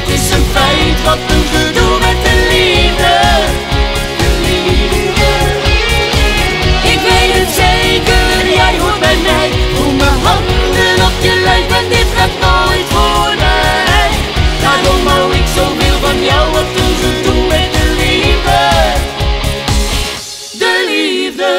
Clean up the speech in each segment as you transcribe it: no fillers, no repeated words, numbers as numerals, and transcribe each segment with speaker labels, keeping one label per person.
Speaker 1: zekerheid is een feit, wat een gedoe met de liefde. Ik weet het zeker, jij hoort bij mij. Voel mijn handen op je lijf en dit gaat nooit voorbij. Daarom hou ik zoveel van jou, wat een gedoe met de liefde. De liefde.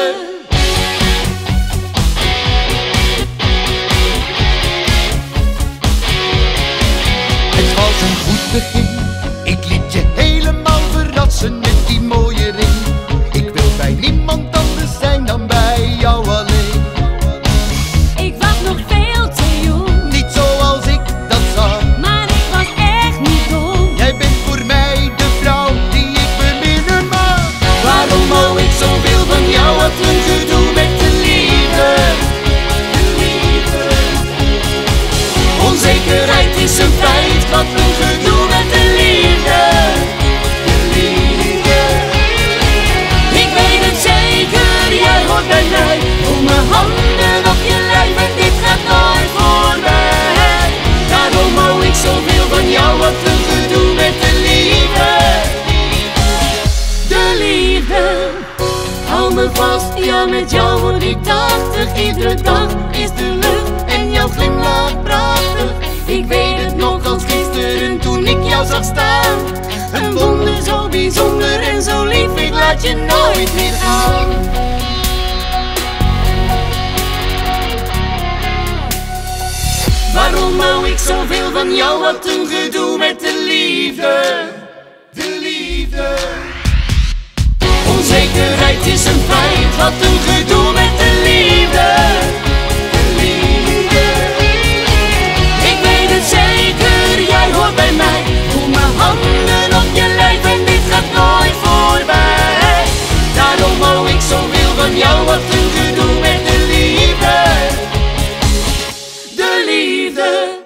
Speaker 2: Het was een goed begin, ik liet je helemaal verrassen met die mooie ring. Ik wil bij niemand anders zijn dan bij jou alleen.
Speaker 3: Ik was nog veel te jong,
Speaker 2: Niet zoals ik dat zag,
Speaker 3: maar ik was echt niet dom.
Speaker 2: jij bent voor mij de vrouw die ik beminnen mag.
Speaker 1: Waarom hou ik zoveel van jou, wat een gedoe met de liefde. Onzekerheid is een feit, wat een gedoe met de liefde. Ik weet het zeker, jij hoort bij mij. Voel mijn handen op je lijf en dit gaat nooit voorbij. Daarom hou ik zoveel van jou, wat een gedoe met de liefde. De liefde. Hou me vast, ja met jou word ik 80. Iedere dag is de lucht en jouw glimlach prachtig. Ik weet het nog als gisteren toen ik jou zag staan. Een wonder zo bijzonder en zo lief, ik laat je nooit meer gaan. Waarom hou ik zoveel van jou, wat een gedoe met de liefde. De liefde. Onzekerheid is een feit, wat een gedoe met de liefde. De liefde. Ik weet het zeker, jij hoort bij mij. Voel mijn handen op je lijf en dit gaat nooit voorbij. Daarom hou ik zoveel van jou, wat een gedoe met de liefde. De liefde.